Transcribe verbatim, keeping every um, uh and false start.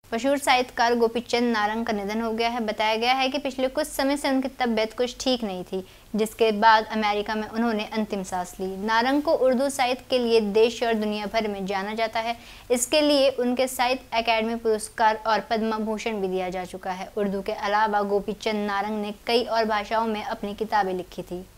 मशहूर साहित्यकार गोपीचंद नारंग का निधन हो गया है। बताया गया है कि पिछले कुछ समय से उनकी तबीयत कुछ ठीक नहीं थी, जिसके बाद अमेरिका में उन्होंने अंतिम सांस ली। नारंग को उर्दू साहित्य के लिए देश और दुनिया भर में जाना जाता है। इसके लिए उनके साहित्य अकादमी पुरस्कार और पद्म भूषण भी दिया जा चुका है। उर्दू के अलावा गोपीचंद नारंग ने कई और भाषाओं में अपनी किताबें लिखी थी।